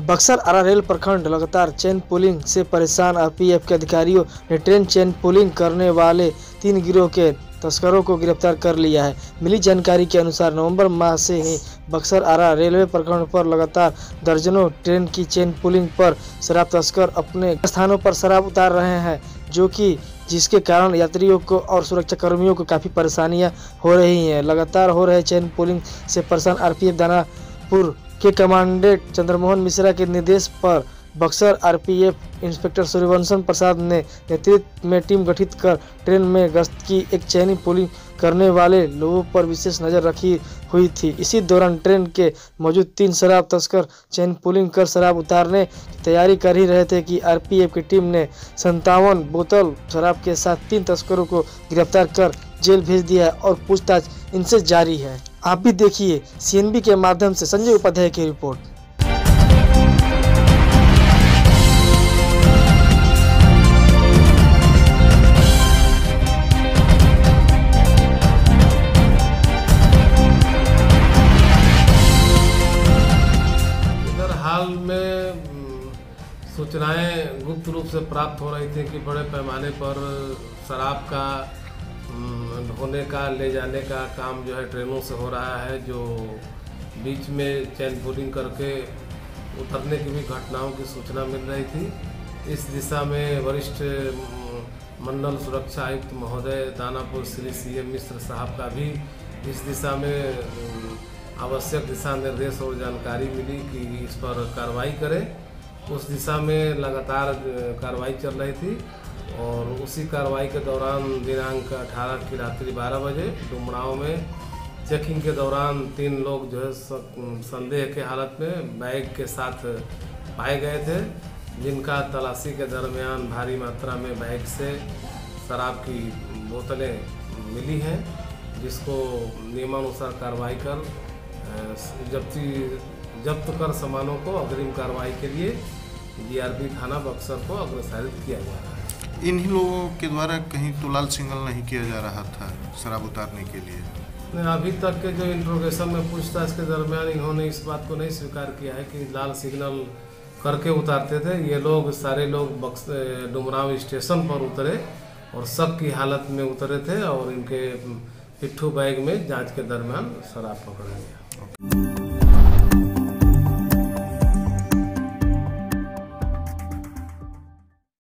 बक्सर आरा rail प्रखंड लगातार chain pulling से परेशान आरपीएफ के अधिकारियों ने ट्रेन चेन पुलिंग करने वाले 3 गिरोह के तस्करों को गिरफ्तार कर लिया है। मिली जानकारी के अनुसार नवंबर माह से ही बक्सर आरा रेलवे प्रखंड पर लगातार दर्जनों ट्रेन की चेन पुलिंग पर शराब तस्कर अपने स्थानों पर शराब उतार रहे हैं, जिसके कारण यात्रियों को और सुरक्षा कर्मियों को काफ़ी परेशानियां हो रही हैं। लगातार हो रहे चेन पुलिंग से परेशान आरपीएफ दानापुर के कमांडेंट चंद्रमोहन मिश्रा के निर्देश पर बक्सर आरपीएफ इंस्पेक्टर सूर्यवंश प्रसाद ने नेतृत्व में टीम गठित कर ट्रेन में गश्त की एक चेन पुलिंग करने वाले लोगों पर विशेष नज़र रखी हुई थी। इसी दौरान ट्रेन के मौजूद 3 शराब तस्कर चेन पुलिंग कर शराब उतारने की तैयारी कर ही रहे थे कि आरपीएफ की टीम ने 57 बोतल शराब के साथ 3 तस्करों को गिरफ्तार कर जेल भेज दिया है और पूछताछ इनसे जारी है। आप भी देखिए सीएनबी के माध्यम से संजय उपाध्याय की रिपोर्ट। हाल में सूचनाएं गुप्त रूप से प्राप्त हो रही थी कि बड़े पैमाने पर शराब का ढोने का ले जाने का काम जो है ट्रेनों से हो रहा है, जो बीच में चेन पुलिंग करके उतरने की भी घटनाओं की सूचना मिल रही थी। इस दिशा में वरिष्ठ मंडल सुरक्षा आयुक्त महोदय दानापुर श्री सीएम मिश्र साहब का भी इस दिशा में आवश्यक दिशा निर्देश और जानकारी मिली कि इस पर कार्रवाई करें। उस दिशा में लगातार कार्रवाई चल रही थी और उसी कार्रवाई के दौरान दिनांक 18 की रात्रि 12 बजे डुमराव में चेकिंग के दौरान 3 लोग जो है संदेह के हालत में बैग के साथ पाए गए थे, जिनका तलाशी के दरमियान भारी मात्रा में बैग से शराब की बोतलें मिली हैं, जिसको नियमानुसार कार्रवाई कर जब्त कर सामानों को अग्रिम कार्रवाई के लिए जीआरपी थाना बक्सर को अग्रसारित किया जा रहा है। इन्हीं लोगों के द्वारा कहीं तो लाल सिग्नल नहीं किया जा रहा था शराब उतारने के लिए? अभी तक के जो इंट्रोगेशन में पूछताछ के दरमियान इन्होंने इस बात को नहीं स्वीकार किया है कि लाल सिग्नल करके उतारते थे। ये लोग सारे लोग डुमराव स्टेशन पर उतरे और शक की हालत में उतरे थे और इनके पिट्ठू बैग में जांच के दरमियान शराब पकड़ा गया।